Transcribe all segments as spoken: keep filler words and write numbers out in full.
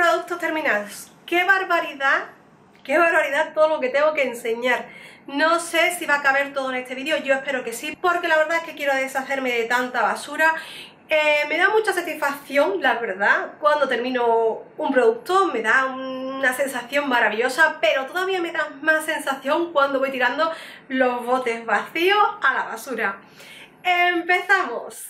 productos terminados. ¡Qué barbaridad! ¡Qué barbaridad todo lo que tengo que enseñar! No sé si va a caber todo en este vídeo, yo espero que sí, porque la verdad es que quiero deshacerme de tanta basura. Eh, me da mucha satisfacción, la verdad, cuando termino un producto, me da una sensación maravillosa, pero todavía me da más sensación cuando voy tirando los botes vacíos a la basura. ¡Empezamos!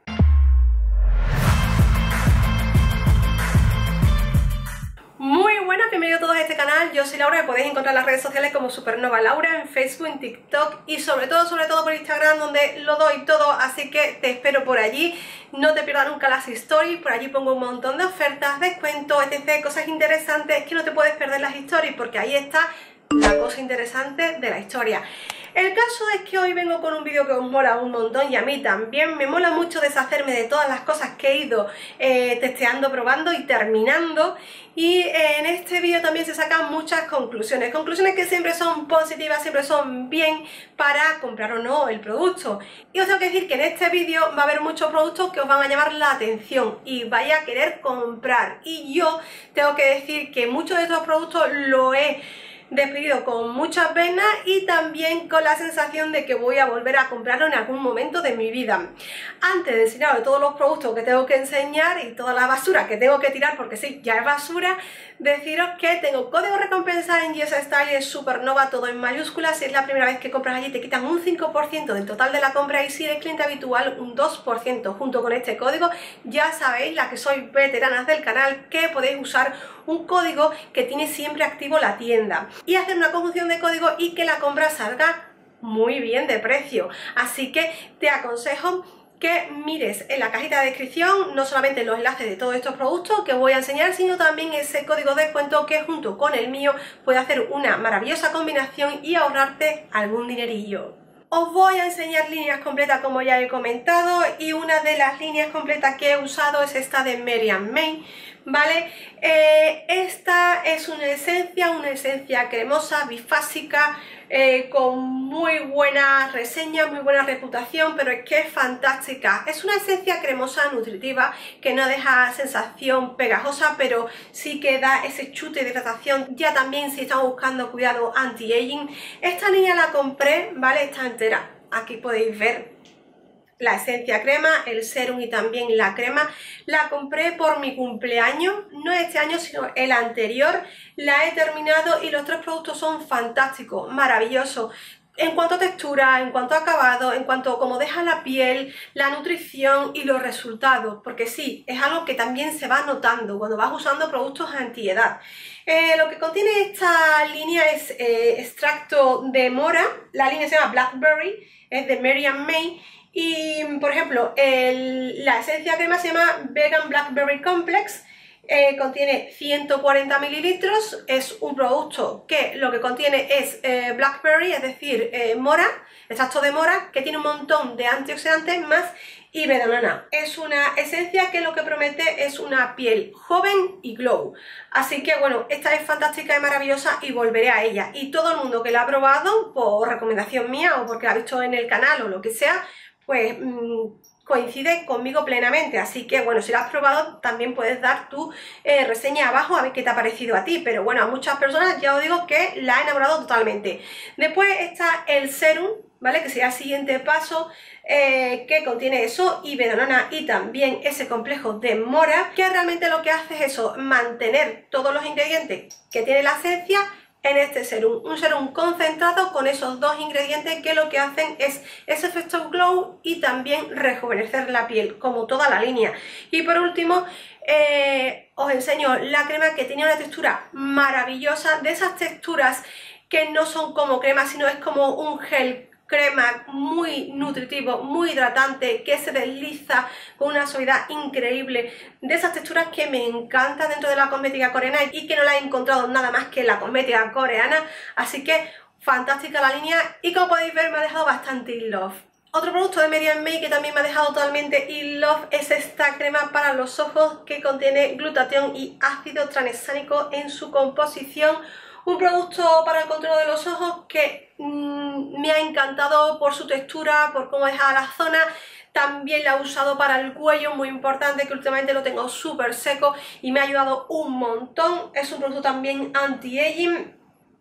Muy buenas, bienvenidos todos a este canal. Yo soy Laura, me podéis encontrar en las redes sociales como Supernova Laura, en Facebook, en TikTok y sobre todo, sobre todo por Instagram, donde lo doy todo, así que te espero por allí. No te pierdas nunca las stories, por allí pongo un montón de ofertas, descuentos, etcétera, cosas interesantes, que no te puedes perder las stories porque ahí está la cosa interesante de la historia. El caso es que hoy vengo con un vídeo que os mola un montón y a mí también. Me mola mucho deshacerme de todas las cosas que he ido eh, testeando, probando y terminando. Y eh, en este vídeo también se sacan muchas conclusiones. Conclusiones que siempre son positivas, siempre son bien para comprar o no el producto. Y os tengo que decir que en este vídeo va a haber muchos productos que os van a llamar la atención y vais a querer comprar. Y yo tengo que decir que muchos de estos productos lo he despedido con muchas penas y también con la sensación de que voy a volver a comprarlo en algún momento de mi vida. Antes de enseñaros todos los productos que tengo que enseñar y toda la basura que tengo que tirar, porque sí, ya es basura, deciros que tengo código recompensa en YesStyle, es Supernova, todo en mayúsculas. Si es la primera vez que compras allí te quitan un cinco por ciento del total de la compra y si eres cliente habitual un dos por ciento. Junto con este código ya sabéis, las que sois veteranas del canal, que podéis usar un código que tiene siempre activo la tienda y hacer una conjunción de código y que la compra salga muy bien de precio. Así que te aconsejo que mires en la cajita de descripción no solamente los enlaces de todos estos productos que voy a enseñar, sino también ese código de descuento que junto con el mío puede hacer una maravillosa combinación y ahorrarte algún dinerillo. Os voy a enseñar líneas completas como ya he comentado y una de las líneas completas que he usado es esta de Mary and May, ¿vale? Eh, esta es una esencia, una esencia cremosa, bifásica, eh, con muy buena reseña, muy buena reputación, pero es que es fantástica. Es una esencia cremosa, nutritiva, que no deja sensación pegajosa, pero sí que da ese chute de hidratación, ya también si estamos buscando cuidado anti-aging. Esta línea la compré, ¿vale? Está entera, aquí podéis ver la esencia crema, el serum y también la crema. La compré por mi cumpleaños, no este año sino el anterior. La he terminado y los tres productos son fantásticos, maravillosos. En cuanto a textura, en cuanto a acabado, en cuanto a cómo deja la piel, la nutrición y los resultados, porque sí, es algo que también se va notando cuando vas usando productos antiedad. Eh, lo que contiene esta línea es eh, extracto de mora, la línea se llama Blackberry, es de Mary and May. Y, por ejemplo, el, la esencia crema se llama Vegan Blackberry Complex, eh, contiene ciento cuarenta mililitros, es un producto que lo que contiene es eh, blackberry, es decir, eh, mora, extracto de mora, que tiene un montón de antioxidantes más y bedanana. Es una esencia que lo que promete es una piel joven y glow. Así que bueno, esta es fantástica y maravillosa y volveré a ella. Y todo el mundo que la ha probado, por recomendación mía o porque la ha visto en el canal o lo que sea, pues mmm, coincide conmigo plenamente, así que bueno, si lo has probado también puedes dar tu eh, reseña abajo a ver qué te ha parecido a ti, pero bueno, a muchas personas ya os digo que la he enamorado totalmente. Después está el serum, ¿vale? Que sería el siguiente paso, eh, que contiene eso y bedanana y también ese complejo de mora, que realmente lo que hace es eso, mantener todos los ingredientes que tiene la esencia en este serum, un serum concentrado con esos dos ingredientes que lo que hacen es ese efecto glow y también rejuvenecer la piel, como toda la línea. Y por último, eh, os enseño la crema, que tiene una textura maravillosa, de esas texturas que no son como crema, sino es como un gel crema muy nutritivo, muy hidratante, que se desliza con una suavidad increíble, de esas texturas que me encantan dentro de la cosmética coreana y que no la he encontrado nada más que en la cosmética coreana, así que fantástica la línea y como podéis ver me ha dejado bastante in love. Otro producto de Mary and May que también me ha dejado totalmente in love es esta crema para los ojos que contiene glutatión y ácido tranexámico en su composición. Un producto para el control de los ojos que mmm, me ha encantado por su textura, por cómo deja la zona. También la he usado para el cuello, muy importante, que últimamente lo tengo súper seco y me ha ayudado un montón. Es un producto también anti-aging.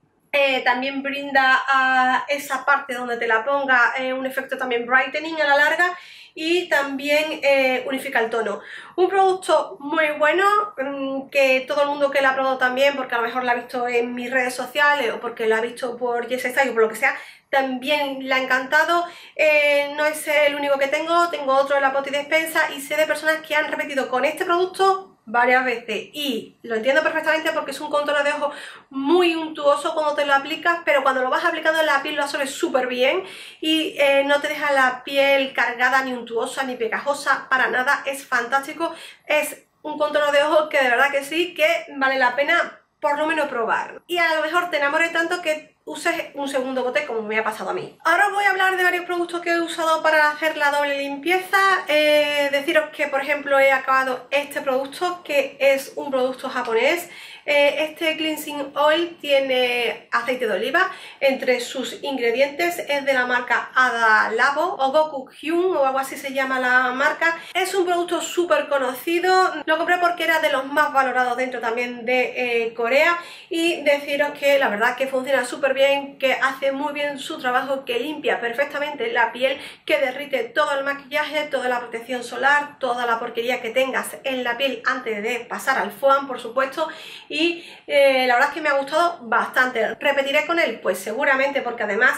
Eh, también brinda a esa parte donde te la ponga eh, un efecto también brightening a la larga, y también eh, unifica el tono. Un producto muy bueno, mmm, que todo el mundo que lo ha probado también, porque a lo mejor lo ha visto en mis redes sociales o porque lo ha visto por Yes Style o por lo que sea, también le ha encantado. Eh, no es el único que tengo, tengo otro de la Pot y Despensa, y sé de personas que han repetido con este producto varias veces, y lo entiendo perfectamente porque es un contorno de ojo muy untuoso cuando te lo aplicas, pero cuando lo vas aplicando en la piel lo absorbes súper bien y eh, no te deja la piel cargada, ni untuosa, ni pegajosa, para nada. Es fantástico, es un contorno de ojo que de verdad que sí, que vale la pena por lo menos probar, y a lo mejor te enamore tanto que uses un segundo bote, como me ha pasado a mí. Ahora os voy a hablar de varios productos que he usado para hacer la doble limpieza. Eh, deciros que, por ejemplo, he acabado este producto, que es un producto japonés. Eh, este Cleansing Oil tiene aceite de oliva entre sus ingredientes, es de la marca Ada Labo o Goku Hyun o algo así se llama la marca. Es un producto súper conocido, lo compré porque era de los más valorados dentro también de eh, Corea, y deciros que la verdad que funciona súper bien, que hace muy bien su trabajo, que limpia perfectamente la piel, que derrite todo el maquillaje, toda la protección solar, toda la porquería que tengas en la piel antes de pasar al foam, por supuesto. Y eh, la verdad es que me ha gustado bastante. ¿Repetiré con él? Pues seguramente, porque además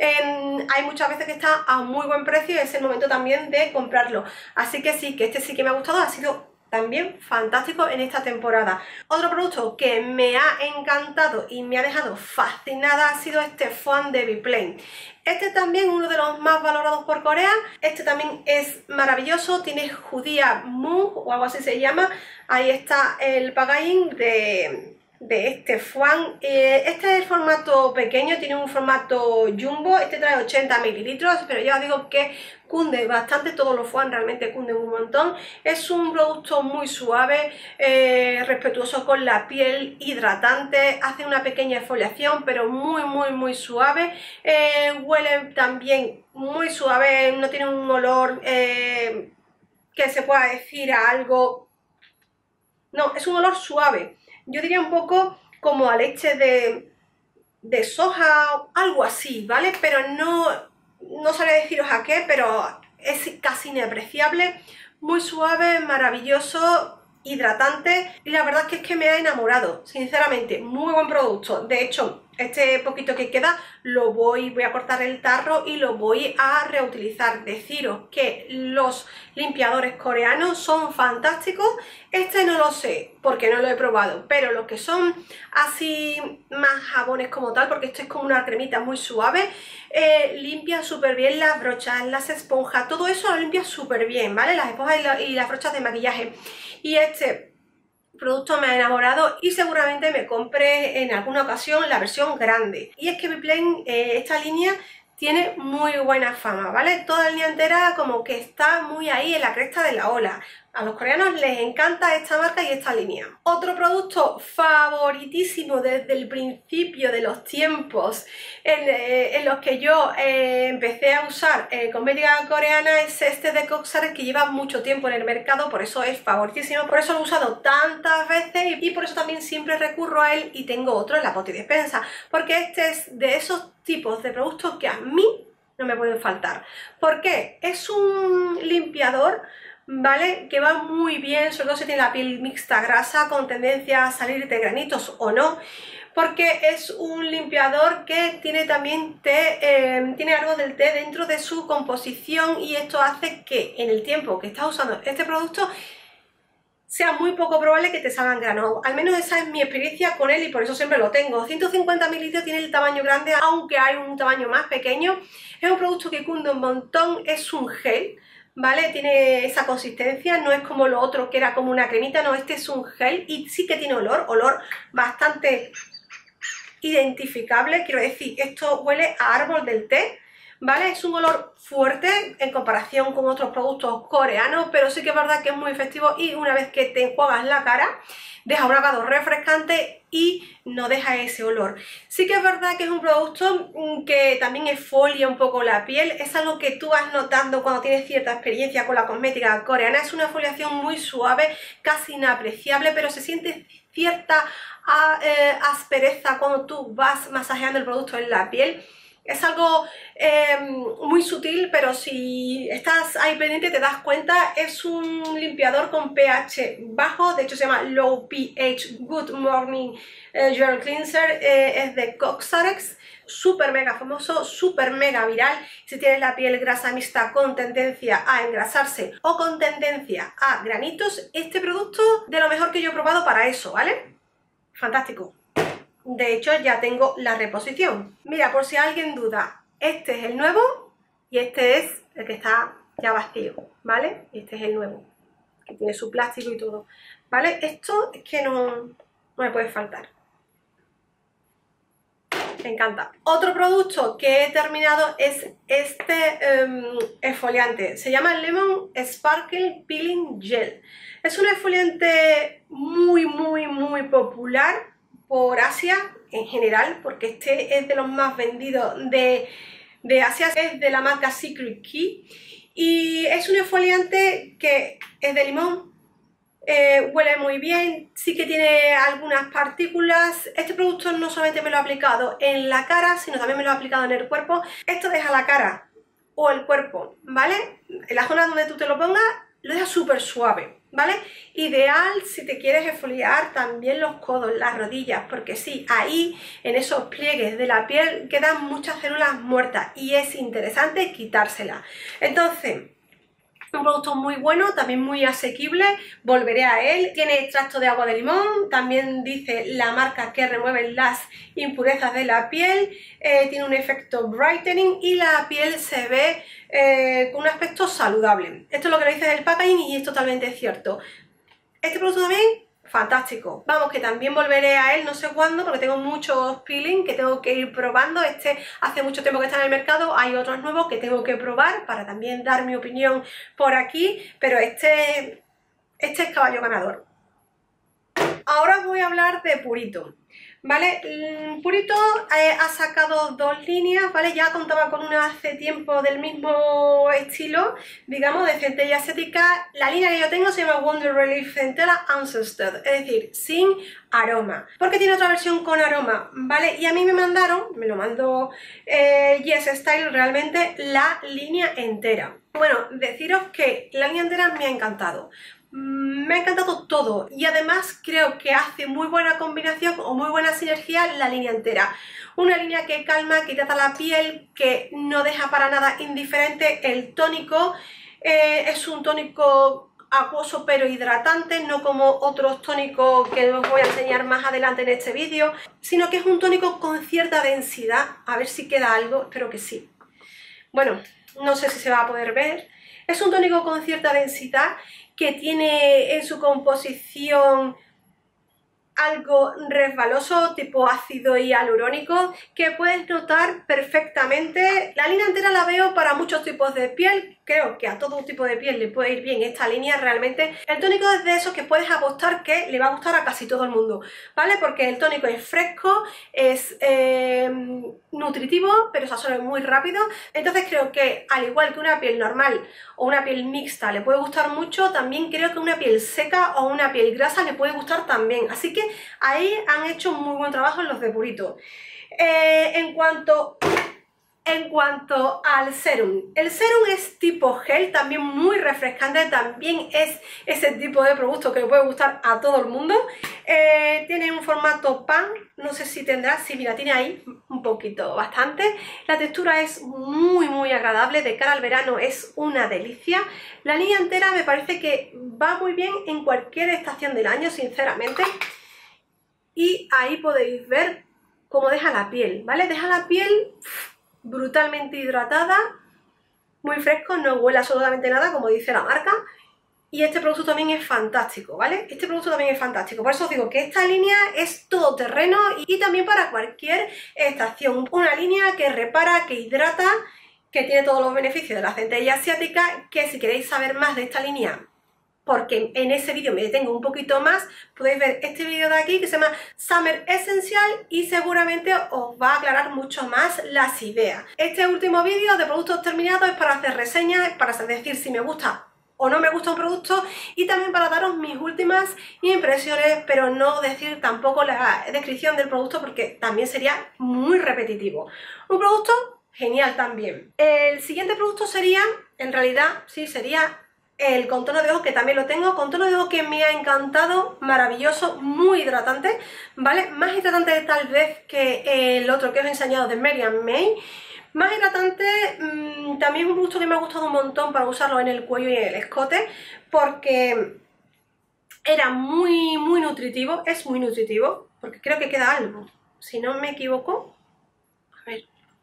eh, hay muchas veces que está a muy buen precio y es el momento también de comprarlo. Así que sí, que este sí que me ha gustado, ha sido también fantástico en esta temporada. Otro producto que me ha encantado y me ha dejado fascinada ha sido este foam de Biplane. Este también uno de los más valorados por Corea. Este también es maravilloso, tiene judía Moon o algo así se llama. Ahí está el packaging de, de este foam. Eh, este es el formato pequeño, tiene un formato jumbo. Este trae ochenta mililitros, pero ya os digo que cunde bastante, todos los foam realmente cunden un montón. Es un producto muy suave, eh, respetuoso con la piel, hidratante, hace una pequeña exfoliación pero muy muy muy suave. Eh, huele también muy suave, no tiene un olor eh, que se pueda decir a algo, no, es un olor suave, yo diría un poco como a leche de, de soja, algo así, ¿vale? Pero no... No sabría deciros a qué, pero es casi inapreciable, muy suave, maravilloso, hidratante, y la verdad es que es que me ha enamorado, sinceramente, muy buen producto. De hecho, este poquito que queda lo voy, voy a cortar el tarro y lo voy a reutilizar. Deciros que los limpiadores coreanos son fantásticos. Este no lo sé porque no lo he probado, pero los que son así más jabones como tal, porque esto es como una cremita muy suave, eh, limpia súper bien las brochas, las esponjas, todo eso lo limpia súper bien, ¿vale? Las esponjas y, la, y las brochas de maquillaje. Y este producto me ha enamorado y seguramente me compré en alguna ocasión la versión grande. Y es que Biplane, eh, esta línea tiene muy buena fama, ¿vale? Toda la línea entera como que está muy ahí en la cresta de la ola. A los coreanos les encanta esta marca y esta línea. Otro producto favoritísimo desde el principio de los tiempos en, eh, en los que yo eh, empecé a usar eh, cosmética coreana es este de Coxar, que lleva mucho tiempo en el mercado, por eso es favoritísimo, por eso lo he usado tantas veces y, y por eso también siempre recurro a él, y tengo otro en la Pot y Despensa, porque este es de esos tipos de productos que a mí no me pueden faltar. ¿Por qué? Es un limpiador, ¿vale? Que va muy bien, sobre todo si tiene la piel mixta grasa con tendencia a salir de granitos o no, porque es un limpiador que tiene también té, eh, tiene algo del té dentro de su composición, y esto hace que en el tiempo que estás usando este producto sea muy poco probable que te salgan granos. Al menos esa es mi experiencia con él y por eso siempre lo tengo. ciento cincuenta mililitros, tiene el tamaño grande, aunque hay un tamaño más pequeño. Es un producto que cunde un montón, es un gel, ¿vale? Tiene esa consistencia, no es como lo otro que era como una cremita, no, este es un gel y sí que tiene olor, olor bastante identificable, quiero decir, esto huele a árbol del té, ¿vale? Es un olor fuerte en comparación con otros productos coreanos, pero sí que es verdad que es muy efectivo y una vez que te enjuagas la cara, deja un acabado refrescante y no deja ese olor. Sí que es verdad que es un producto que también exfolia un poco la piel, es algo que tú vas notando cuando tienes cierta experiencia con la cosmética coreana, es una exfoliación muy suave, casi inapreciable, pero se siente cierta eh, aspereza cuando tú vas masajeando el producto en la piel. Es algo eh, muy sutil, pero si estás ahí pendiente te das cuenta. Es un limpiador con pH bajo, de hecho se llama Low pH Good Morning eh, Gel Cleanser, eh, es de Cosrx, súper mega famoso, súper mega viral. Si tienes la piel grasa mixta con tendencia a engrasarse o con tendencia a granitos, este producto de lo mejor que yo he probado para eso, ¿vale? Fantástico. De hecho, ya tengo la reposición. Mira, por si alguien duda, este es el nuevo y este es el que está ya vacío, ¿vale? Este es el nuevo, que tiene su plástico y todo, ¿vale? Esto es que no, no me puede faltar. Me encanta. Otro producto que he terminado es este um, exfoliante. Se llama Lemon Sparkle Peeling Gel. Es un exfoliante muy, muy, muy popular por Asia en general, porque este es de los más vendidos de, de Asia, es de la marca Secret Key y es un exfoliante que es de limón, eh, huele muy bien, sí que tiene algunas partículas. Este producto no solamente me lo he aplicado en la cara, sino también me lo he aplicado en el cuerpo. Esto deja la cara o el cuerpo, ¿vale? En la zona donde tú te lo pongas lo deja súper suave, ¿vale? Ideal si te quieres exfoliar también los codos, las rodillas, porque sí, ahí en esos pliegues de la piel quedan muchas células muertas y es interesante quitárselas. Entonces, un producto muy bueno, también muy asequible, volveré a él. Tiene extracto de agua de limón, también dice la marca que remueve las impurezas de la piel, eh, tiene un efecto brightening y la piel se ve eh, con un aspecto saludable. Esto es lo que le dice el packaging y es totalmente cierto. Este producto también, fantástico. Vamos, que también volveré a él no sé cuándo, porque tengo muchos peeling que tengo que ir probando. Este hace mucho tiempo que está en el mercado, hay otros nuevos que tengo que probar para también dar mi opinión por aquí, pero este, este es caballo ganador. Ahora voy a hablar de Purito, ¿vale? Purito eh, ha sacado dos líneas, ¿vale? Ya contaba con una hace tiempo del mismo estilo, digamos, de centella asiática. La línea que yo tengo se llama Wonder Relief Centella Unsustained, es decir, sin aroma. Porque tiene otra versión con aroma, ¿vale? Y a mí me mandaron, me lo mandó eh, Yes Style realmente, la línea entera. Bueno, deciros que la línea entera me ha encantado. Me ha encantado todo y además creo que hace muy buena combinación o muy buena sinergia la línea entera. Una línea que calma, que hidrata la piel, que no deja para nada indiferente. El tónico eh, es un tónico acuoso pero hidratante, no como otros tónicos que os voy a enseñar más adelante en este vídeo, sino que es un tónico con cierta densidad. A ver si queda algo, espero que sí. Bueno, no sé si se va a poder ver. Es un tónico con cierta densidad que tiene en su composición algo resbaloso, tipo ácido hialurónico, que puedes notar perfectamente. La línea entera la veo para muchos tipos de piel, creo que a todo tipo de piel le puede ir bien esta línea realmente. El tónico es de esos que puedes apostar que le va a gustar a casi todo el mundo, ¿vale? Porque el tónico es fresco, es eh, nutritivo, pero se absorbe muy rápido. Entonces creo que al igual que una piel normal o una piel mixta le puede gustar mucho, también creo que una piel seca o una piel grasa le puede gustar también. Así que ahí han hecho muy buen trabajo los de Purito. Eh, en cuanto... En cuanto al serum, el serum es tipo gel, también muy refrescante, también es ese tipo de producto que le puede gustar a todo el mundo. Eh, tiene un formato pan, no sé si tendrá, sí, mira, tiene ahí un poquito, bastante. La textura es muy muy agradable, de cara al verano es una delicia. La línea entera me parece que va muy bien en cualquier estación del año, sinceramente. Y ahí podéis ver cómo deja la piel, ¿vale? Deja la piel brutalmente hidratada, muy fresco, no huele absolutamente nada, como dice la marca. Y este producto también es fantástico, ¿vale? Este producto también es fantástico. Por eso os digo que esta línea es todoterreno y también para cualquier estación. Una línea que repara, que hidrata, que tiene todos los beneficios de la centella asiática, que si queréis saber más de esta línea, porque en ese vídeo me detengo un poquito más, podéis ver este vídeo de aquí que se llama Summer Essential y seguramente os va a aclarar mucho más las ideas. Este último vídeo de productos terminados es para hacer reseñas, para decir si me gusta o no me gusta un producto y también para daros mis últimas impresiones, pero no decir tampoco la descripción del producto porque también sería muy repetitivo. Un producto genial también. El siguiente producto sería, en realidad, sí, sería el contorno de ojos, que también lo tengo, contorno de ojos que me ha encantado, maravilloso, muy hidratante, ¿vale? Más hidratante tal vez que el otro que os he enseñado de Merian May. Más hidratante, mmm, también es un producto que me ha gustado un montón para usarlo en el cuello y en el escote, porque era muy, muy nutritivo, es muy nutritivo, porque creo que queda algo, si no me equivoco, a ver,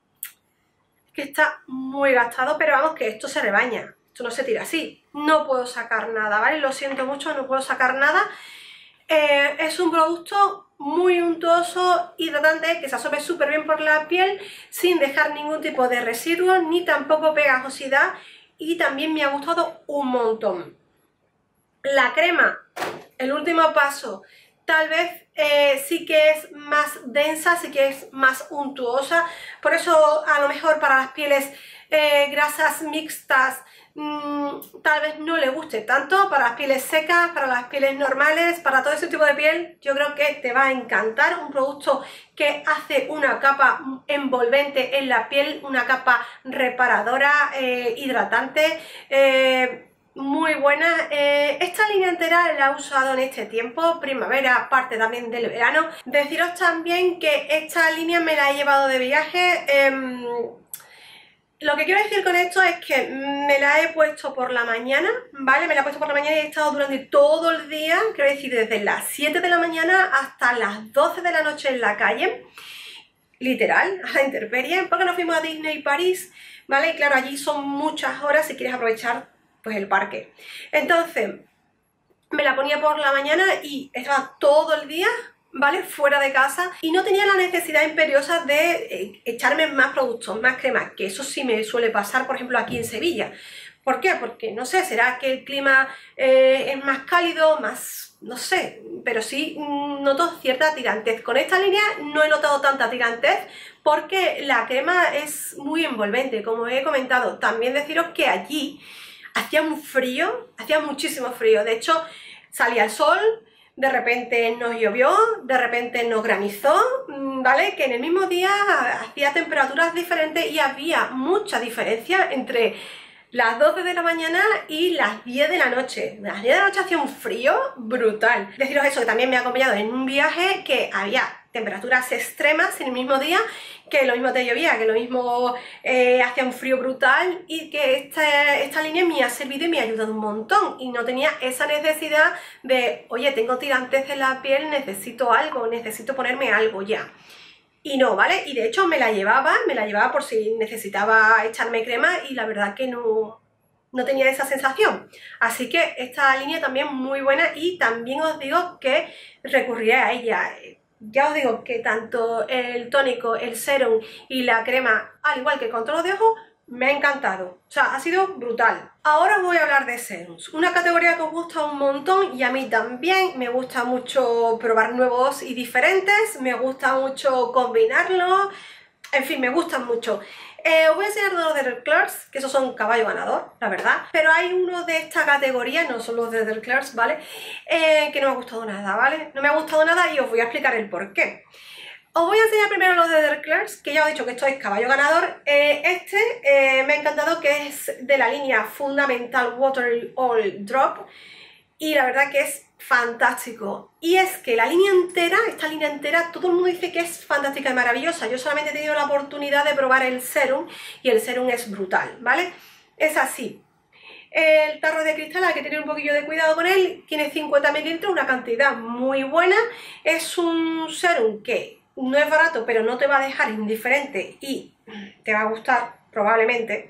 es que está muy gastado, pero vamos que esto se rebaña, esto no se tira así, no puedo sacar nada, ¿vale? Lo siento mucho, no puedo sacar nada. Eh, es un producto muy untuoso, hidratante, que se absorbe súper bien por la piel sin dejar ningún tipo de residuos ni tampoco pegajosidad, y también me ha gustado un montón. La crema, el último paso, tal vez eh, sí que es más densa, sí que es más untuosa, por eso a lo mejor para las pieles eh, grasas mixtas mmm, tal vez no le guste tanto. Para las pieles secas, para las pieles normales, para todo ese tipo de piel yo creo que te va a encantar. Un producto que hace una capa envolvente en la piel, una capa reparadora, eh, hidratante, eh, muy buena. Eh, esta línea entera la he usado en este tiempo, primavera, parte también del verano. Deciros también que esta línea me la he llevado de viaje. Eh, Lo que quiero decir con esto es que me la he puesto por la mañana, ¿vale? Me la he puesto por la mañana y he estado durante todo el día, quiero decir, desde las siete de la mañana hasta las doce de la noche en la calle, literal, a la intemperie, porque nos fuimos a Disney París, ¿vale? Y claro, allí son muchas horas si quieres aprovechar pues el parque. Entonces, me la ponía por la mañana y estaba todo el día, ¿vale? Fuera de casa, y no tenía la necesidad imperiosa de eh, echarme más productos, más cremas, que eso sí me suele pasar, por ejemplo, aquí en Sevilla. ¿Por qué? Porque, no sé, será que el clima eh, es más cálido, más, no sé, pero sí mm, noto cierta tirantez. Con esta línea no he notado tanta tirantez porque la crema es muy envolvente, como he comentado. También deciros que allí hacía un frío, hacía muchísimo frío, de hecho salía el sol, de repente nos llovió, de repente nos granizó, ¿vale? Que en el mismo día hacía temperaturas diferentes y había mucha diferencia entre las doce de la mañana y las diez de la noche. Las diez de la noche hacía un frío brutal. Deciros eso, que también me ha acompañado en un viaje que había temperaturas extremas en el mismo día, que lo mismo te llovía, que lo mismo eh, hacía un frío brutal, y que esta, esta línea me ha servido y me ha ayudado un montón, y no tenía esa necesidad de, oye, tengo tirantes en la piel, necesito algo, necesito ponerme algo ya. Y no, ¿vale? Y de hecho me la llevaba, me la llevaba por si necesitaba echarme crema, y la verdad que no, no tenía esa sensación. Así que esta línea también muy buena, y también os digo que recurriré a ella. Ya os digo que tanto el tónico, el serum y la crema, al igual que el contorno de ojos, me ha encantado. O sea, ha sido brutal. Ahora os voy a hablar de serums, una categoría que os gusta un montón y a mí también. Me gusta mucho probar nuevos y diferentes, me gusta mucho combinarlos, en fin, me gustan mucho. Eh, os voy a enseñar dos de Derclars, que esos son caballo ganador, la verdad. Pero hay uno de esta categoría, no son los de Derclars, ¿vale? Eh, que no me ha gustado nada, ¿vale? No me ha gustado nada y os voy a explicar el por qué. Os voy a enseñar primero los de Derclars, que ya os he dicho que esto es caballo ganador. Eh, este eh, me ha encantado, que es de la línea Fundamental Water Oil Drop. Y la verdad que es fantástico. Y es que la línea entera, esta línea entera, todo el mundo dice que es fantástica y maravillosa. Yo solamente he tenido la oportunidad de probar el serum y el serum es brutal, ¿vale? Es así. El tarro de cristal hay que tener un poquillo de cuidado con él. Tiene cincuenta mililitros, una cantidad muy buena. Es un serum que no es barato, pero no te va a dejar indiferente y te va a gustar probablemente.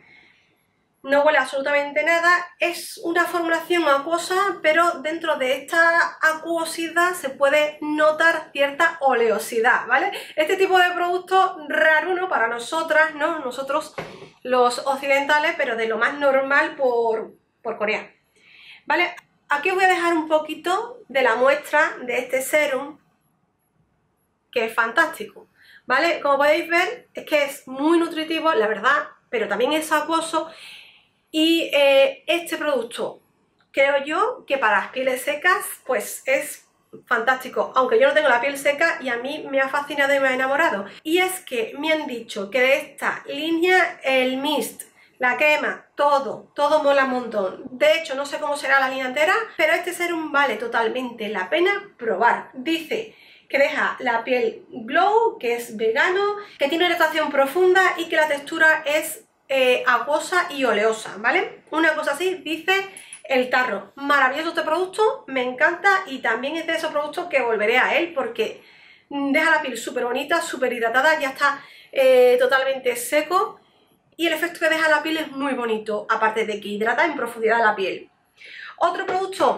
No huele absolutamente nada, es una formulación acuosa, pero dentro de esta acuosidad se puede notar cierta oleosidad, ¿vale? Este tipo de producto raro, ¿no? Para nosotras, ¿no? Nosotros los occidentales, pero de lo más normal por, por Corea. ¿Vale? Aquí os voy a dejar un poquito de la muestra de este serum, que es fantástico, ¿vale? Como podéis ver, es que es muy nutritivo, la verdad, pero también es acuoso. Y eh, este producto, creo yo que para las pieles secas, pues es fantástico, aunque yo no tengo la piel seca y a mí me ha fascinado y me ha enamorado. Y es que me han dicho que de esta línea el mist, la crema, todo, todo mola un montón. De hecho, no sé cómo será la línea entera, pero este serum vale totalmente la pena probar. Dice que deja la piel glow, que es vegano, que tiene una hidratación profunda y que la textura es eh, acuosa y oleosa, ¿vale? Una cosa así dice el tarro. Maravilloso este producto, me encanta y también es de esos productos que volveré a él porque deja la piel súper bonita, súper hidratada, ya está eh, totalmente seco y el efecto que deja la piel es muy bonito, aparte de que hidrata en profundidad la piel. Otro producto,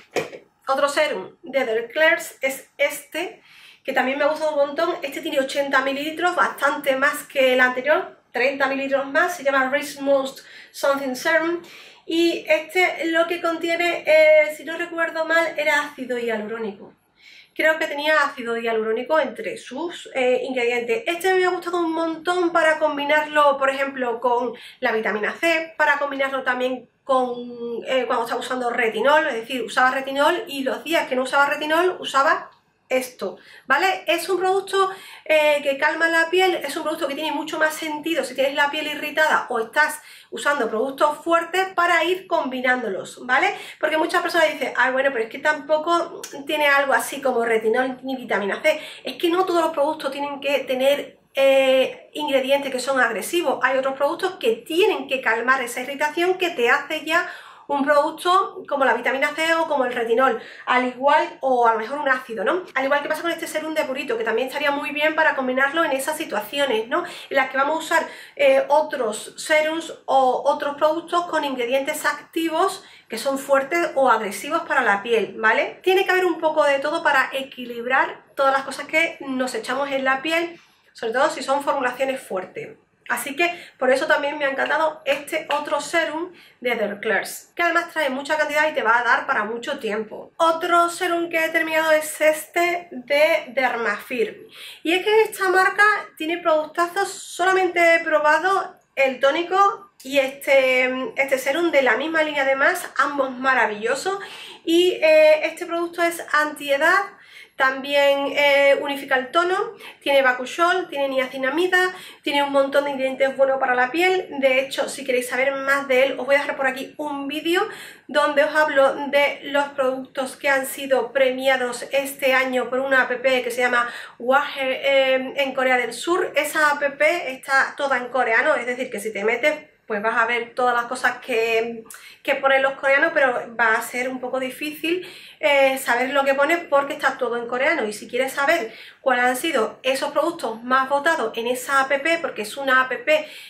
otro serum de The Eclairs es este, que también me ha gustado un montón. Este tiene ochenta mililitros, bastante más que el anterior, treinta mililitros más, se llama Rich Most Something Serum. Y este lo que contiene, eh, si no recuerdo mal, era ácido hialurónico. Creo que tenía ácido hialurónico entre sus eh, ingredientes. Este me ha gustado un montón para combinarlo, por ejemplo, con la vitamina C, para combinarlo también con eh, cuando estaba usando retinol, es decir, usaba retinol y los días que no usaba retinol usaba esto, ¿vale? Es un producto eh, que calma la piel, es un producto que tiene mucho más sentido si tienes la piel irritada o estás usando productos fuertes para ir combinándolos, ¿vale? Porque muchas personas dicen, ay, bueno, pero es que tampoco tiene algo así como retinol ni vitamina C. Es que no todos los productos tienen que tener eh, ingredientes que son agresivos. Hay otros productos que tienen que calmar esa irritación que te hace ya un producto como la vitamina C o como el retinol, al igual, o a lo mejor un ácido, ¿no? Al igual que pasa con este serum de Purito, que también estaría muy bien para combinarlo en esas situaciones, ¿no? En las que vamos a usar eh, otros serums o otros productos con ingredientes activos que son fuertes o agresivos para la piel, ¿vale? Tiene que haber un poco de todo para equilibrar todas las cosas que nos echamos en la piel, sobre todo si son formulaciones fuertes. Así que por eso también me ha encantado este otro serum de The Eclairs, que además trae mucha cantidad y te va a dar para mucho tiempo. Otro serum que he terminado es este de Dermafirm. Y es que esta marca tiene productazos, solamente he probado el tónico y este, este serum de la misma línea además, ambos maravillosos. Y eh, este producto es antiedad. También eh, unifica el tono, tiene bakuchiol, tiene niacinamida, tiene un montón de ingredientes buenos para la piel. De hecho, si queréis saber más de él, os voy a dejar por aquí un vídeo donde os hablo de los productos que han sido premiados este año por una app que se llama Wahe eh, en Corea del Sur. Esa app está toda en coreano, es decir, que si te metes pues vas a ver todas las cosas que, que ponen los coreanos, pero va a ser un poco difícil eh, saber lo que pone porque está todo en coreano. Y si quieres saber cuáles han sido esos productos más votados en esa app, porque es una app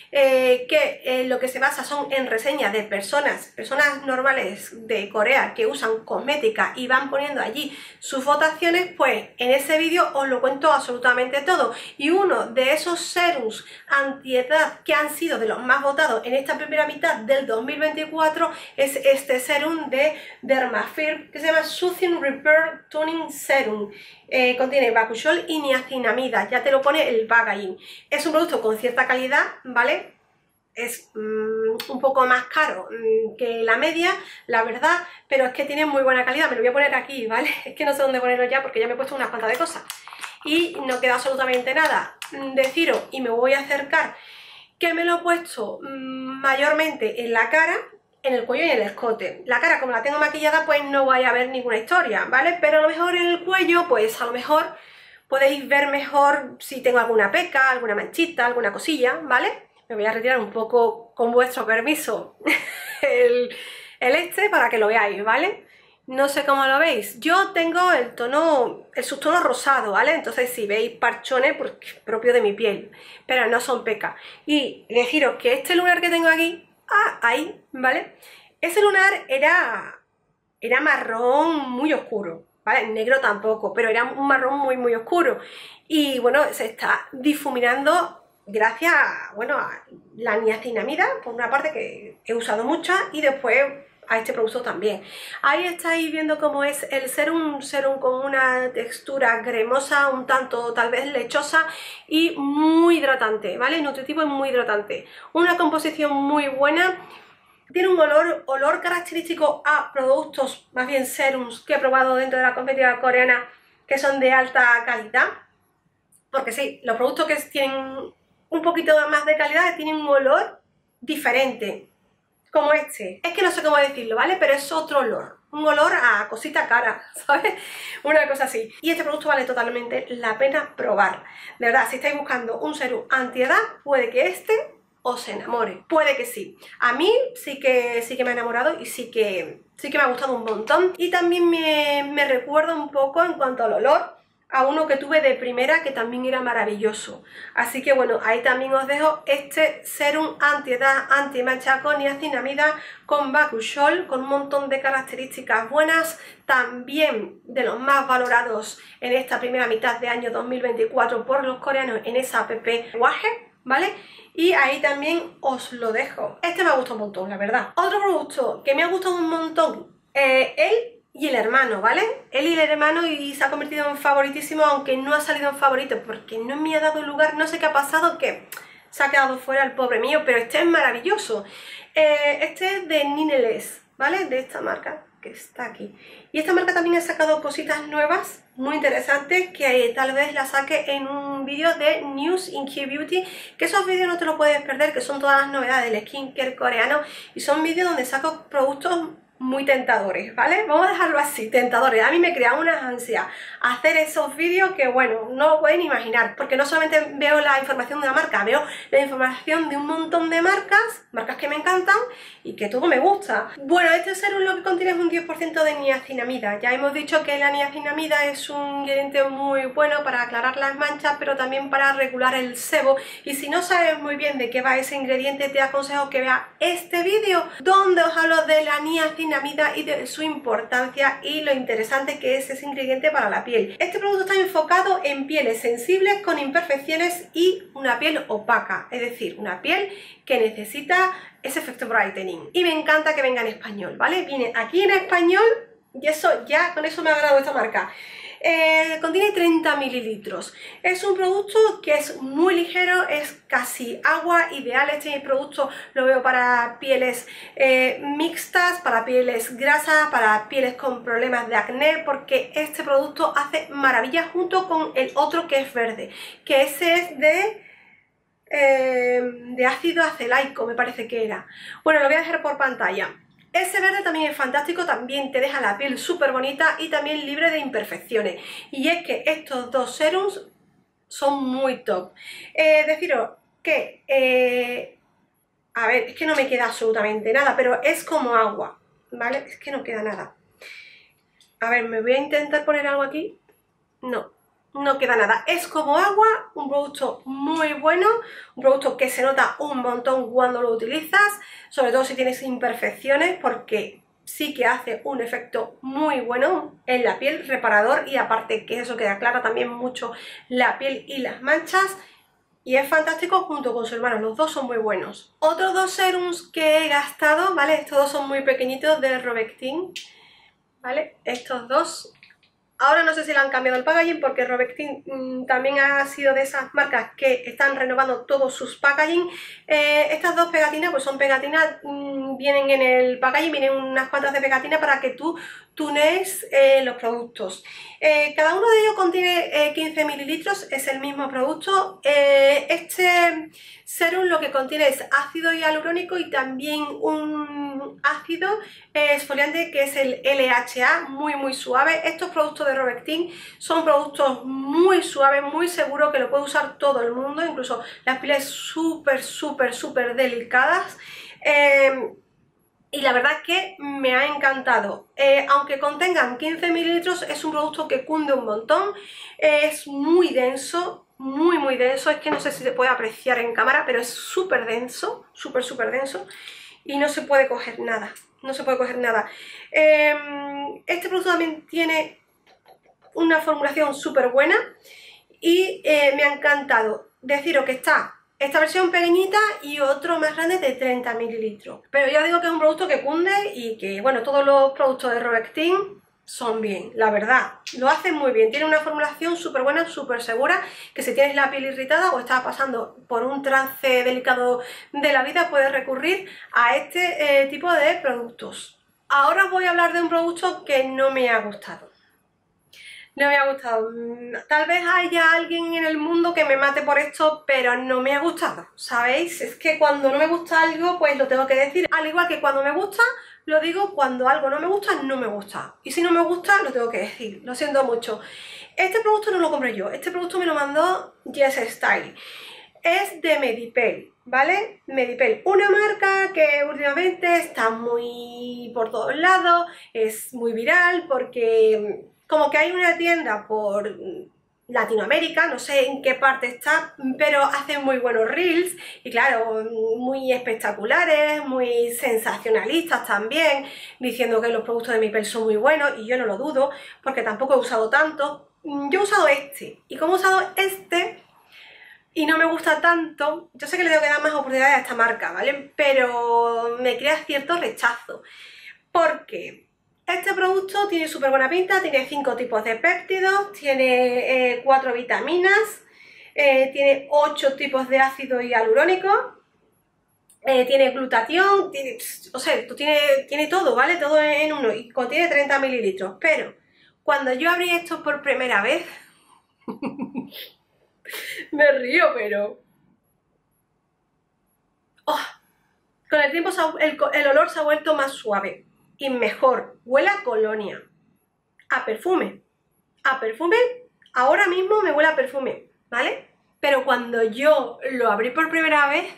eh, que eh, lo que se basa son en reseñas de personas, personas normales de Corea que usan cosmética y van poniendo allí sus votaciones, pues en ese vídeo os lo cuento absolutamente todo. Y uno de esos serums antiedad que han sido de los más votados en esta primera mitad del dos mil veinticuatro es este serum de Dermafirm que se llama Soothing Repair Toning Serum. Eh, contiene bakuchiol y niacinamida, ya te lo pone el packaging. Es un producto con cierta calidad, ¿vale? Es mmm, un poco más caro mmm, que la media, la verdad, pero es que tiene muy buena calidad. Me lo voy a poner aquí, ¿vale? Es que no sé dónde ponerlo ya porque ya me he puesto unas cuantas de cosas y no queda absolutamente nada. Deciros, y me voy a acercar, que me lo he puesto mmm, mayormente en la cara, en el cuello y en el escote. La cara, como la tengo maquillada, pues no vais a ver ninguna historia, ¿vale? Pero a lo mejor en el cuello, pues a lo mejor podéis ver mejor si tengo alguna peca, alguna manchita, alguna cosilla, ¿vale? Me voy a retirar un poco, con vuestro permiso, el, el este para que lo veáis, ¿vale? No sé cómo lo veis. Yo tengo el tono, el subtono rosado, ¿vale? Entonces si veis parchones, pues es propio de mi piel, pero no son pecas. Y deciros que este lunar que tengo aquí, ah, ahí, ¿vale? Ese lunar era, era marrón muy oscuro, ¿vale? Negro tampoco, pero era un marrón muy muy oscuro. Y bueno, se está difuminando gracias a, bueno, a la niacinamida, por una parte que he usado muchas, y después a este producto también. Ahí estáis viendo cómo es el serum, un serum con una textura cremosa, un tanto tal vez lechosa y muy hidratante, ¿vale? Nutritivo y muy hidratante. Una composición muy buena. Tiene un olor, olor característico a productos, más bien serums, que he probado dentro de la cosmética coreana, que son de alta calidad. Porque sí, los productos que tienen un poquito más de calidad tienen un olor diferente, como este. Es que no sé cómo decirlo, ¿vale? Pero es otro olor, un olor a cosita cara, ¿sabes? Una cosa así. Y este producto vale totalmente la pena probar. De verdad, si estáis buscando un serum antiedad, puede que este os enamore. Puede que sí. A mí sí que, sí que me ha enamorado y sí que, sí que me ha gustado un montón. Y también me, me recuerda un poco en cuanto al olor a uno que tuve de primera que también era maravilloso. Así que bueno, ahí también os dejo este serum antiedad, anti-mancha con niacinamida, con Bakuchiol, con un montón de características buenas, también de los más valorados en esta primera mitad de año dos mil veinticuatro por los coreanos en esa app Waje, ¿vale? Y ahí también os lo dejo. Este me ha gustado un montón, la verdad. Otro producto que me ha gustado un montón, eh, él y el hermano, ¿vale? Él y el hermano, y se ha convertido en favoritísimo, aunque no ha salido en favorito porque no me ha dado lugar, no sé qué ha pasado, que se ha quedado fuera el pobre mío, pero este es maravilloso. Eh, este es de Nineles, ¿vale? De esta marca que está aquí. Y esta marca también ha sacado cositas nuevas, muy interesantes, que eh, tal vez la saque en un vídeo de News in K-Beauty, que esos vídeos no te lo puedes perder, que son todas las novedades del skincare coreano, y son vídeos donde saco productos muy tentadores, ¿vale? Vamos a dejarlo así, tentadores. A mí me crea una ansia hacer esos vídeos que, bueno, no lo pueden imaginar, porque no solamente veo la información de una marca, veo la información de un montón de marcas, marcas que me encantan y que todo me gusta. Bueno, este serum lo que contiene es un diez por ciento de niacinamida. Ya hemos dicho que la niacinamida es un ingrediente muy bueno para aclarar las manchas, pero también para regular el sebo. Y si no sabes muy bien de qué va ese ingrediente, te aconsejo que veas este vídeo donde os hablo de la niacinamida y de su importancia y lo interesante que es ese ingrediente para la piel. Este producto está enfocado en pieles sensibles con imperfecciones y una piel opaca, es decir, una piel que necesita ese efecto brightening. Y me encanta que venga en español, ¿vale? Viene aquí en español y eso ya, con eso me ha agradado esta marca. Eh, contiene treinta mililitros. Es un producto que es muy ligero, es casi agua, ideal. Este producto lo veo para pieles eh, mixtas, para pieles grasas, para pieles con problemas de acné, porque este producto hace maravillas junto con el otro que es verde, que ese es de... Eh, de ácido acelaico, me parece que era. Bueno, lo voy a dejar por pantalla. Ese verde también es fantástico, también te deja la piel súper bonita y también libre de imperfecciones. Y es que estos dos serums son muy top. Eh, deciros que, eh, a ver, es que no me queda absolutamente nada, pero es como agua, ¿vale? Es que no queda nada. A ver, me voy a intentar poner algo aquí. No. No queda nada, es como agua, un producto muy bueno, un producto que se nota un montón cuando lo utilizas, sobre todo si tienes imperfecciones, porque sí que hace un efecto muy bueno en la piel, reparador, y aparte que eso que aclara también mucho la piel y las manchas, y es fantástico junto con su hermano, los dos son muy buenos. Otros dos serums que he gastado, ¿vale? Estos dos son muy pequeñitos, de Robectin, ¿vale? Estos dos... Ahora no sé si le han cambiado el packaging, porque Robectin mmm, también ha sido de esas marcas que están renovando todos sus packaging. Eh, estas dos pegatinas pues son pegatinas, mmm, vienen en el packaging, vienen unas cuantas de pegatinas para que tú tunees eh, los productos. Eh, cada uno de ellos contiene eh, quince mililitros, es el mismo producto. Eh, este serum lo que contiene es ácido hialurónico y también un ácido eh, exfoliante que es el L H A, muy muy suave. Estos productos de Robectin son productos muy suaves, muy seguros, que lo puede usar todo el mundo, incluso las pieles súper súper súper delicadas. Eh, Y la verdad es que me ha encantado. Eh, aunque contengan quince mililitros, es un producto que cunde un montón. Eh, es muy denso, muy muy denso. Es que no sé si se puede apreciar en cámara, pero es súper denso, súper súper denso. Y no se puede coger nada, no se puede coger nada. Eh, este producto también tiene una formulación súper buena y eh, me ha encantado. Deciros que está esta versión pequeñita y otro más grande de treinta mililitros. Pero ya digo que es un producto que cunde y que, bueno, todos los productos de Roextin son bien, la verdad. Lo hacen muy bien. Tiene una formulación súper buena, súper segura, que si tienes la piel irritada o estás pasando por un trance delicado de la vida, puedes recurrir a este eh, tipo de productos. Ahora os voy a hablar de un producto que no me ha gustado. No me ha gustado. Tal vez haya alguien en el mundo que me mate por esto, pero no me ha gustado, ¿sabéis? Es que cuando no me gusta algo, pues lo tengo que decir. Al igual que cuando me gusta, lo digo, cuando algo no me gusta, no me gusta. Y si no me gusta, lo tengo que decir. Lo siento mucho. Este producto no lo compré yo. Este producto me lo mandó Yes Style. Es de Medipel, ¿vale? Medipel, una marca que últimamente está muy por todos lados, es muy viral porque como que hay una tienda por Latinoamérica, no sé en qué parte está, pero hacen muy buenos reels y claro, muy espectaculares, muy sensacionalistas también, diciendo que los productos de Medipel son muy buenos y yo no lo dudo porque tampoco he usado tanto. Yo he usado este y como he usado este y no me gusta tanto, yo sé que le tengo que dar más oportunidades a esta marca, ¿vale? Pero me crea cierto rechazo porque este producto tiene súper buena pinta, tiene cinco tipos de péptidos, tiene eh, cuatro vitaminas, eh, tiene ocho tipos de ácido hialurónico, eh, tiene glutatión, tiene, o sea, tiene, tiene todo, ¿vale? Todo en uno y contiene treinta mililitros, pero cuando yo abrí esto por primera vez, me río, pero... Oh, con el tiempo el, el olor se ha vuelto más suave y mejor, huele a colonia, a perfume, a perfume, ahora mismo me huele a perfume, ¿vale? Pero cuando yo lo abrí por primera vez,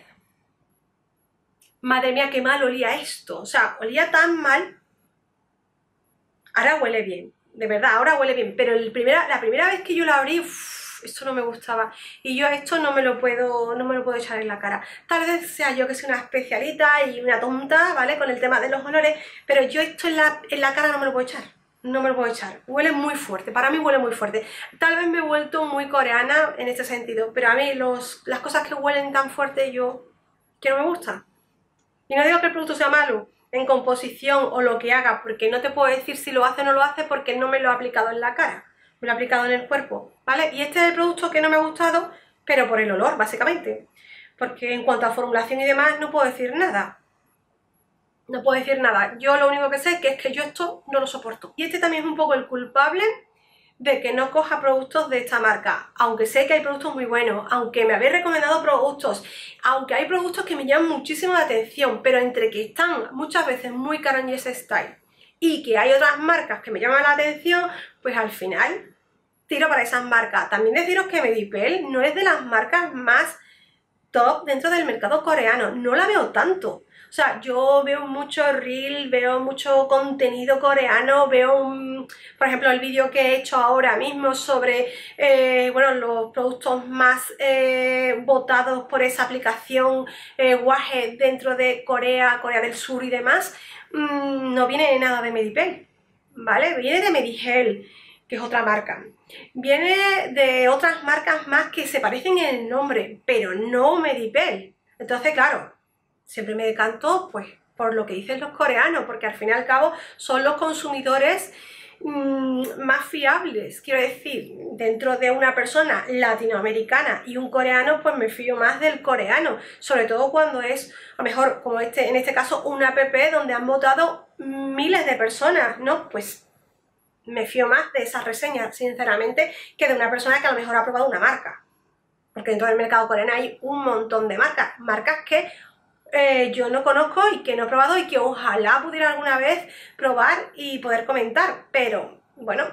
madre mía, qué mal olía esto, o sea, olía tan mal. Ahora huele bien, de verdad, ahora huele bien, pero el primera, la primera vez que yo lo abrí, uff, esto no me gustaba y yo esto no me lo puedo no me lo puedo echar en la cara. Tal vez sea yo que soy una especialita y una tonta, ¿vale? Con el tema de los olores, pero yo esto en la, en la cara no me lo puedo echar. No me lo puedo echar. Huele muy fuerte, para mí huele muy fuerte. Tal vez me he vuelto muy coreana en este sentido, pero a mí los, las cosas que huelen tan fuerte yo que no me gustan. Y no digo que el producto sea malo en composición o lo que haga, porque no te puedo decir si lo hace o no lo hace porque no me lo he aplicado en la cara. Me lo he aplicado en el cuerpo, ¿vale? Y este es el producto que no me ha gustado, pero por el olor, básicamente. Porque en cuanto a formulación y demás, no puedo decir nada. No puedo decir nada. Yo lo único que sé que es que yo esto no lo soporto. Y este también es un poco el culpable de que no coja productos de esta marca. Aunque sé que hay productos muy buenos, aunque me habéis recomendado productos, aunque hay productos que me llaman muchísimo la atención, pero entre que están muchas veces muy caros en Yes Style y que hay otras marcas que me llaman la atención, pues al final tiro para esas marcas. También deciros que Medipel no es de las marcas más top dentro del mercado coreano, no la veo tanto. O sea, yo veo mucho reel, veo mucho contenido coreano, veo, un, por ejemplo, el vídeo que he hecho ahora mismo sobre eh, bueno, los productos más eh, votados por esa aplicación eh, Wahe dentro de Corea, Corea del Sur y demás, mmm, no viene de nada de Medipel, ¿vale? Viene de Medigel, que es otra marca. Viene de otras marcas más que se parecen en el nombre, pero no Medipel. Entonces, claro, siempre me decanto pues por lo que dicen los coreanos, porque al fin y al cabo son los consumidores mmm, más fiables. Quiero decir, dentro de una persona latinoamericana y un coreano, pues me fío más del coreano, sobre todo cuando es, a lo mejor, como este, en este caso, una app donde han votado miles de personas, ¿no? Pues me fío más de esas reseñas, sinceramente, que de una persona que a lo mejor ha probado una marca. Porque dentro del mercado coreano hay un montón de marcas, marcas que eh, yo no conozco y que no he probado y que ojalá pudiera alguna vez probar y poder comentar. Pero, bueno,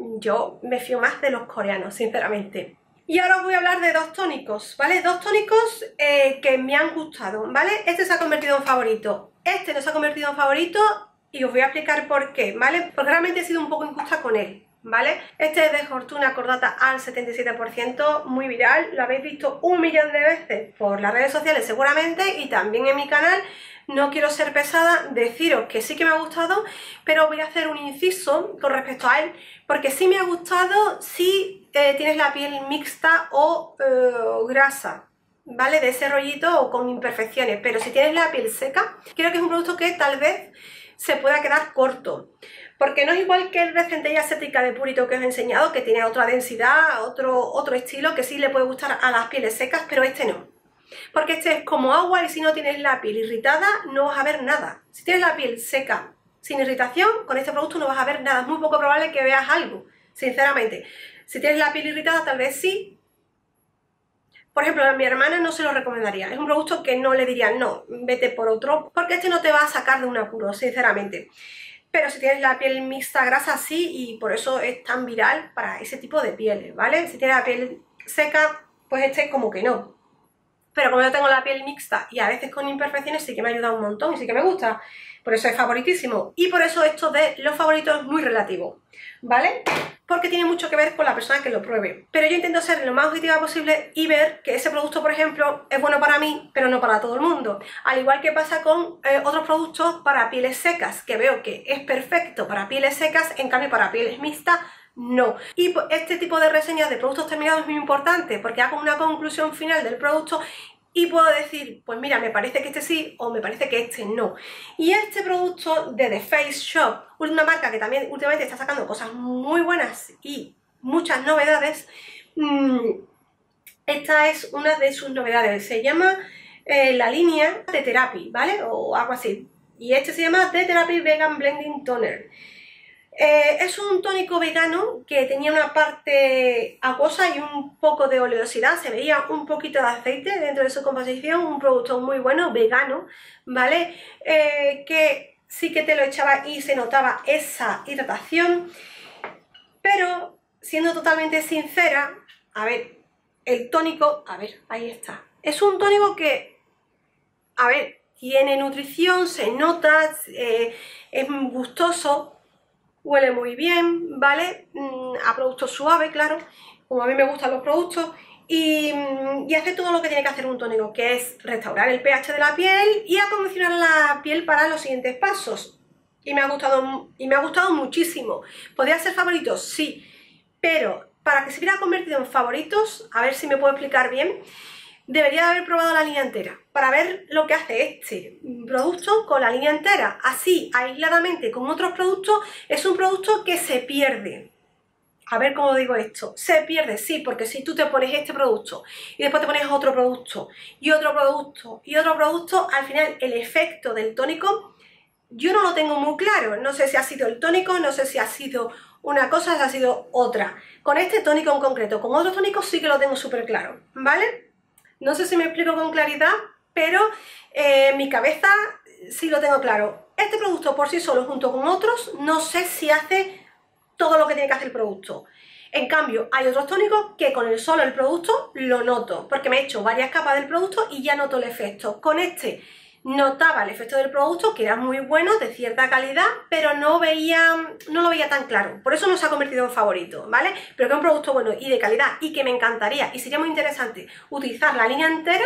yo me fío más de los coreanos, sinceramente. Y ahora os voy a hablar de dos tónicos, ¿vale? Dos tónicos eh, que me han gustado, ¿vale? Este se ha convertido en favorito, este no se ha convertido en favorito. Y os voy a explicar por qué, ¿vale? Porque realmente he sido un poco injusta con él, ¿vale? Este es de Fortuna Cordata al setenta y siete por ciento, muy viral, lo habéis visto un millón de veces por las redes sociales seguramente y también en mi canal. No quiero ser pesada, deciros que sí que me ha gustado, pero voy a hacer un inciso con respecto a él, porque sí me ha gustado si eh, tienes la piel mixta o eh, grasa, ¿vale? De ese rollito o con imperfecciones, pero si tienes la piel seca, creo que es un producto que tal vez se pueda quedar corto, porque no es igual que el de centella ascética de Purito que os he enseñado, que tiene otra densidad, otro, otro estilo que sí le puede gustar a las pieles secas, pero este no. Porque este es como agua y si no tienes la piel irritada no vas a ver nada. Si tienes la piel seca, sin irritación, con este producto no vas a ver nada. Es muy poco probable que veas algo, sinceramente. Si tienes la piel irritada tal vez sí. Por ejemplo, a mi hermana no se lo recomendaría. Es un producto que no le diría, no, vete por otro, porque este no te va a sacar de un apuro, sinceramente. Pero si tienes la piel mixta grasa, sí, y por eso es tan viral para ese tipo de pieles, ¿vale? Si tienes la piel seca, pues este como que no. Pero como yo tengo la piel mixta y a veces con imperfecciones, sí que me ayuda un montón y sí que me gusta. Por eso es favoritísimo. Y por eso esto de los favoritos es muy relativo, ¿vale? Porque tiene mucho que ver con la persona que lo pruebe. Pero yo intento ser lo más objetiva posible y ver que ese producto, por ejemplo, es bueno para mí, pero no para todo el mundo. Al igual que pasa con eh, otros productos para pieles secas, que veo que es perfecto para pieles secas, en cambio para pieles mixtas, no. Y este tipo de reseñas de productos terminados es muy importante, porque hago una conclusión final del producto y puedo decir, pues mira, me parece que este sí o me parece que este no. Y este producto de The Face Shop, una marca que también últimamente está sacando cosas muy buenas y muchas novedades, mmm, esta es una de sus novedades. Se llama eh, la línea The Therapy, ¿vale? O algo así. Y este se llama The Therapy Vegan Blending Toner. Eh, es un tónico vegano que tenía una parte acuosa y un poco de oleosidad, se veía un poquito de aceite dentro de su composición, un producto muy bueno, vegano, ¿vale? Eh, que sí que te lo echaba y se notaba esa hidratación, pero siendo totalmente sincera, a ver, el tónico, a ver, ahí está, es un tónico que, a ver, tiene nutrición, se nota, eh, es gustoso, huele muy bien, ¿vale? A producto suave, claro, como a mí me gustan los productos, y, y hace todo lo que tiene que hacer un tónico, que es restaurar el pH de la piel y acondicionar la piel para los siguientes pasos. Y me ha gustado, y me ha gustado muchísimo. ¿Podría ser favorito? Sí, pero para que se hubiera convertido en favoritos, a ver si me puedo explicar bien, debería haber probado la línea entera para ver lo que hace este producto con la línea entera. Así, aisladamente, con otros productos, es un producto que se pierde. A ver cómo digo esto. Se pierde, sí, porque si tú te pones este producto y después te pones otro producto y otro producto y otro producto, al final el efecto del tónico yo no lo tengo muy claro. No sé si ha sido el tónico, no sé si ha sido una cosa, si ha sido otra. Con este tónico en concreto, con otros tónicos sí que lo tengo súper claro, ¿vale? No sé si me explico con claridad, pero eh, mi cabeza sí lo tengo claro. Este producto por sí solo junto con otros no sé si hace todo lo que tiene que hacer el producto. En cambio, hay otros tónicos que con el solo el producto lo noto, porque me he hecho varias capas del producto y ya noto el efecto. Con este notaba el efecto del producto, que era muy bueno, de cierta calidad, pero no veía, no lo veía tan claro. Por eso no se ha convertido en favorito, ¿vale? Pero que es un producto bueno y de calidad y que me encantaría y sería muy interesante utilizar la línea entera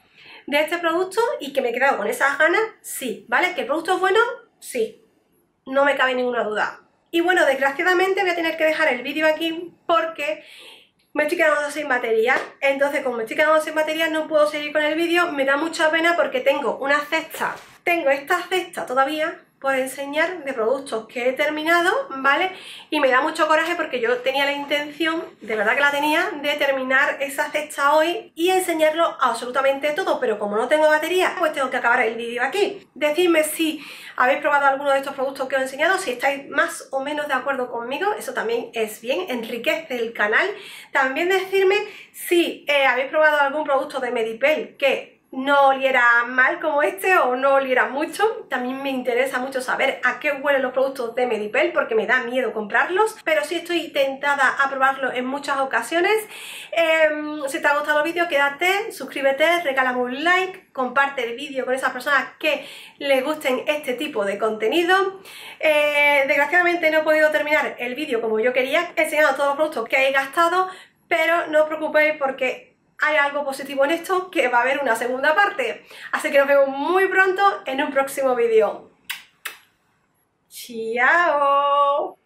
de este producto y que me he quedado con esas ganas, sí, ¿vale? ¿Que el producto es bueno? Sí, no me cabe ninguna duda. Y bueno, desgraciadamente voy a tener que dejar el vídeo aquí porque me estoy quedando sin batería. Entonces, como me estoy quedando sin batería, no puedo seguir con el vídeo. Me da mucha pena porque tengo una cesta, tengo esta cesta todavía por enseñar de productos que he terminado, ¿vale? Y me da mucho coraje porque yo tenía la intención, de verdad que la tenía, de terminar esa cesta hoy y enseñarlo absolutamente todo, pero como no tengo batería, pues tengo que acabar el vídeo aquí. Decidme si habéis probado alguno de estos productos que os he enseñado, si estáis más o menos de acuerdo conmigo, eso también es bien, enriquece el canal. También decirme si eh, habéis probado algún producto de Medipel que no oliera mal como este o no oliera mucho. También me interesa mucho saber a qué huelen los productos de Medipel porque me da miedo comprarlos, pero sí estoy tentada a probarlo en muchas ocasiones. Eh, si te ha gustado el vídeo, quédate, suscríbete, regálame un like, comparte el vídeo con esas personas que les gusten este tipo de contenido. Eh, desgraciadamente no he podido terminar el vídeo como yo quería, he enseñado todos los productos que he gastado, pero no os preocupéis porque hay algo positivo en esto, que va a haber una segunda parte. Así que nos vemos muy pronto en un próximo vídeo. ¡Chao!